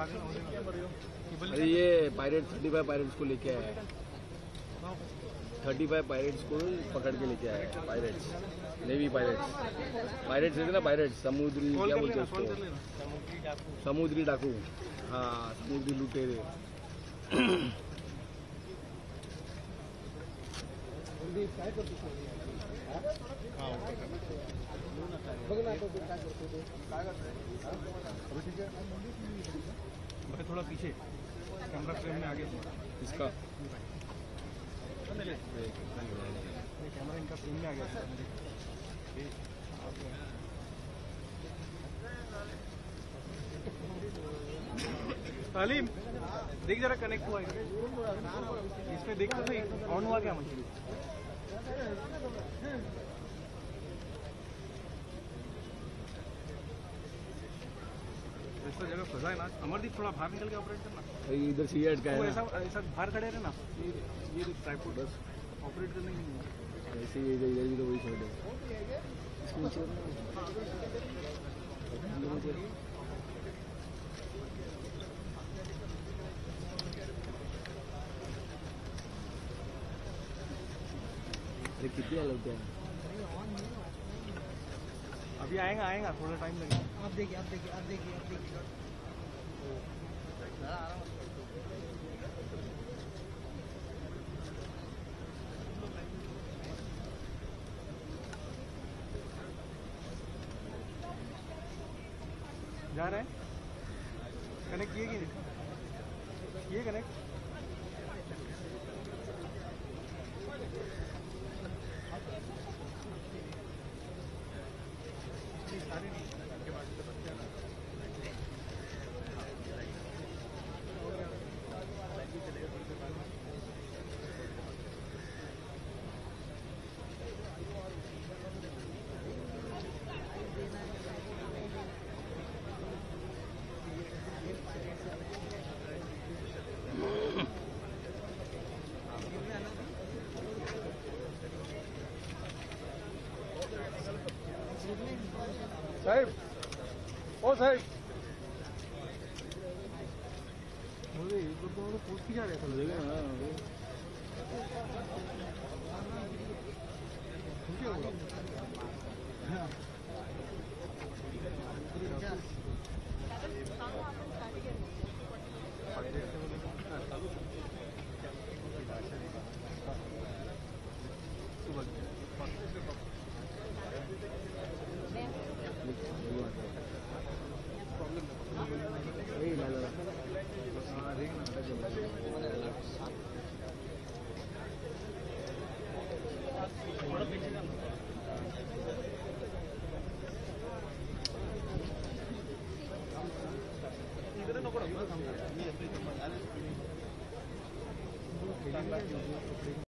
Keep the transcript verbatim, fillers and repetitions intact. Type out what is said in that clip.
अरे ये pirate thirty five pirates को लेके आया है, थर्टी फाइव पायरेट्स को पकड़ के लेके आया है। पायरेट्स, नेवी पायरेट्स, पायरेट्स है ना, पायरेट्स समुद्री, क्या बोलते हैं उसको, समुद्री डाकू। हाँ, समुद्री लुटेरे। थोड़ा पीछे कैमरा फ्रेम में आगे इसका कैमरा इनका फ्रेम में आ गया। तालीम देख जरा कनेक्ट हुआ है इसमें, देख तो सही ऑन हुआ क्या मछली। ऐसा जगह फंसा है ना अमरदीप, थोड़ा बाहर निकल के ऑपरेट करना। इधर सी एड का है, ऐसा ऐसा बाहर खड़े रहे ना, ये ये ट्राइपॉड बस ऑपरेट करने की नहीं। ऐसे ही इधर भी तो वही साइड है। अरे कितने लगते हैं? अभी आएगा आएगा थोड़ा टाइम लगेगा। आप देखिए आप देखिए आप देखिए आप देखिए जा रहे हैं, कनेक्ट किए कि नहीं ये कनेक्ट। साहिब, ओ साहिब, मुझे ये तो दोनों पूछ ही जा रहे थे। इधर नको